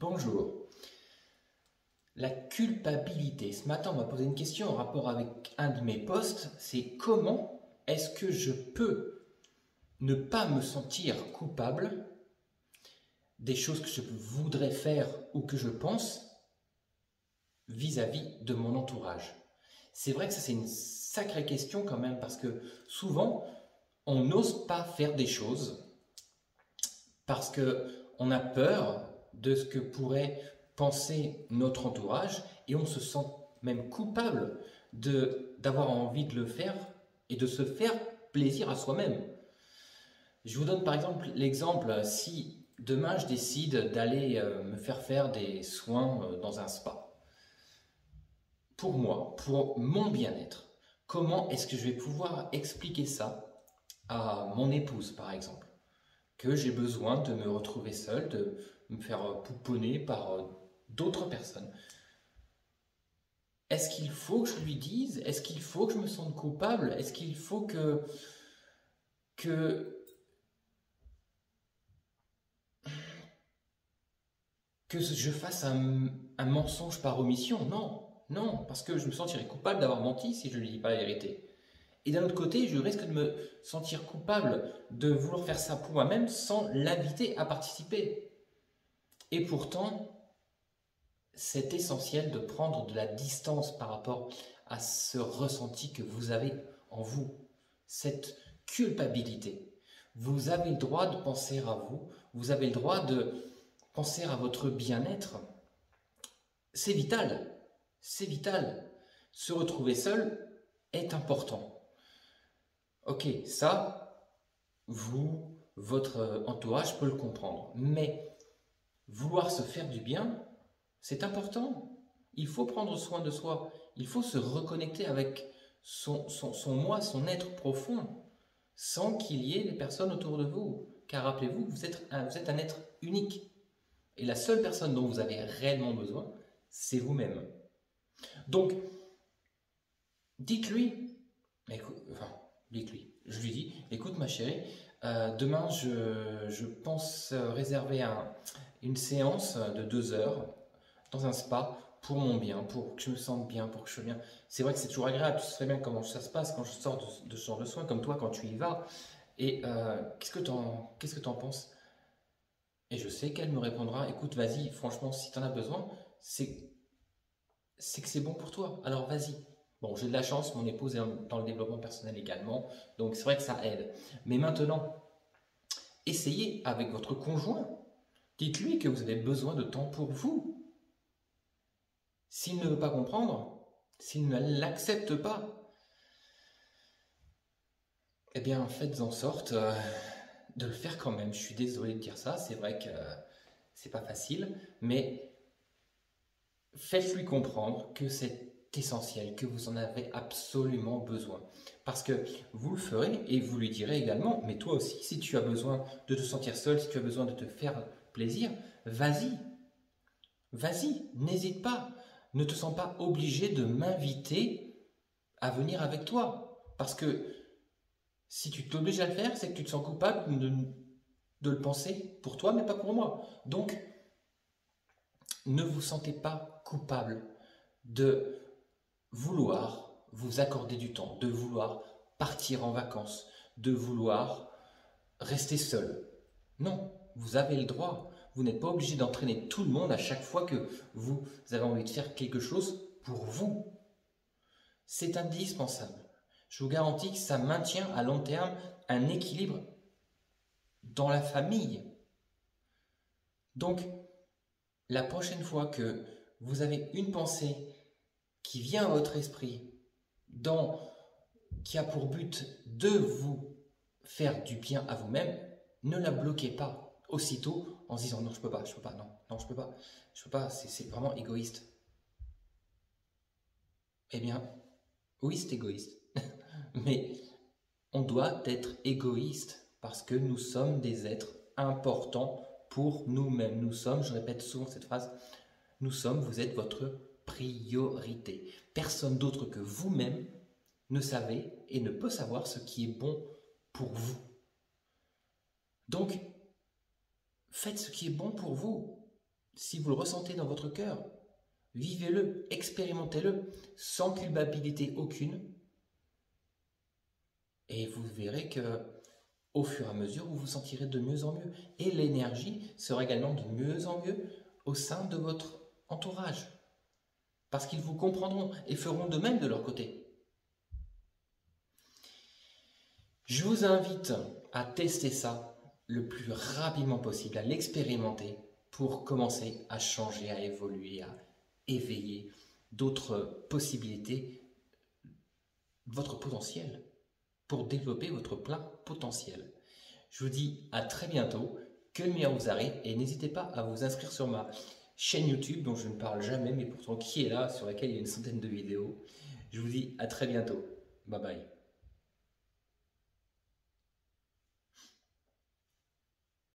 Bonjour. La culpabilité. Ce matin, on m'a posé une question en rapport avec un de mes posts. C'est comment est-ce que je peux ne pas me sentir coupable des choses que je voudrais faire ou que je pense vis-à-vis de mon entourage. C'est vrai que ça, c'est une sacrée question quand même parce que souvent, on n'ose pas faire des choses parce qu'on a peur de ce que pourrait penser notre entourage et on se sent même coupable d'avoir envie de le faire et de se faire plaisir à soi-même. Je vous donne par exemple l'exemple, si demain je décide d'aller me faire des soins dans un spa, pour moi, pour mon bien-être, comment est-ce que je vais pouvoir expliquer ça à mon épouse par exemple? Que j'ai besoin de me retrouver seul, de me faire pouponner par d'autres personnes. Est-ce qu'il faut que je lui dise? Est-ce qu'il faut que je me sente coupable? Est-ce qu'il faut que je fasse un mensonge par omission? Non, non, parce que je me sentirais coupable d'avoir menti si je ne lui dis pas la vérité. Et d'un autre côté, je risque de me sentir coupable de vouloir faire ça pour moi-même sans l'inviter à participer. Et pourtant, c'est essentiel de prendre de la distance par rapport à ce ressenti que vous avez en vous, cette culpabilité. Vous avez le droit de penser à vous, vous avez le droit de penser à votre bien-être. C'est vital, c'est vital. Se retrouver seul est important. Ok, ça, votre entourage peut le comprendre, mais vouloir se faire du bien, c'est important. Il faut prendre soin de soi. Il faut se reconnecter avec son moi, son être profond, sans qu'il y ait des personnes autour de vous. Car rappelez-vous, vous êtes un être unique. Et la seule personne dont vous avez réellement besoin, c'est vous-même. Donc, dites-lui, je lui dis, écoute ma chérie, demain je pense réserver une séance de 2 heures dans un spa pour mon bien, pour que je me sente bien, pour que je sois bien. C'est vrai que c'est toujours agréable, tu sais bien comment ça se passe quand je sors de ce genre de soins, comme toi quand tu y vas. Et qu'est-ce que t'en penses? Et je sais qu'elle me répondra, écoute, vas-y, franchement, si tu en as besoin, c'est que c'est bon pour toi, alors vas-y. Bon, j'ai de la chance, mon épouse est dans le développement personnel également, donc c'est vrai que ça aide. Mais maintenant, essayez avec votre conjoint. Dites-lui que vous avez besoin de temps pour vous. S'il ne veut pas comprendre, s'il ne l'accepte pas, eh bien faites en sorte de le faire quand même. Je suis désolé de dire ça, c'est vrai que c'est pas facile, mais faites-lui comprendre que c'est essentiel, que vous en avez absolument besoin. Parce que vous le ferez et vous lui direz également, mais toi aussi, si tu as besoin de te sentir seul, si tu as besoin de te faire plaisir, vas-y, vas-y, n'hésite pas. Ne te sens pas obligé de m'inviter à venir avec toi. Parce que si tu t'obliges à le faire, c'est que tu te sens coupable de le penser pour toi, mais pas pour moi. Donc, ne vous sentez pas coupable de vouloir vous accorder du temps, de vouloir partir en vacances, de vouloir rester seul. Non, vous avez le droit. Vous n'êtes pas obligé d'entraîner tout le monde à chaque fois que vous avez envie de faire quelque chose pour vous. C'est indispensable. Je vous garantis que ça maintient à long terme un équilibre dans la famille. Donc, la prochaine fois que vous avez une pensée qui vient à votre esprit, qui a pour but de vous faire du bien à vous-même, ne la bloquez pas aussitôt en se disant non, je peux pas, non, non, je peux pas, c'est vraiment égoïste. Eh bien, oui, c'est égoïste, mais on doit être égoïste parce que nous sommes des êtres importants pour nous-mêmes. Nous sommes, je répète souvent cette phrase, vous êtes votre priorité. Personne d'autre que vous-même ne savez et ne peut savoir ce qui est bon pour vous. Donc, faites ce qui est bon pour vous. Si vous le ressentez dans votre cœur, vivez-le, expérimentez-le, sans culpabilité aucune. Et vous verrez que au fur et à mesure, vous vous sentirez de mieux en mieux. Et l'énergie sera également de mieux en mieux au sein de votre entourage. Parce qu'ils vous comprendront et feront de même de leur côté. Je vous invite à tester ça le plus rapidement possible, à l'expérimenter pour commencer à changer, à évoluer, à éveiller d'autres possibilités, votre potentiel, pour développer votre plein potentiel. Je vous dis à très bientôt, que le meilleur vous arrive et n'hésitez pas à vous inscrire sur ma chaîne YouTube dont je ne parle jamais mais pourtant qui est là, sur laquelle il y a une centaine de vidéos. Je vous dis à très bientôt. Bye bye.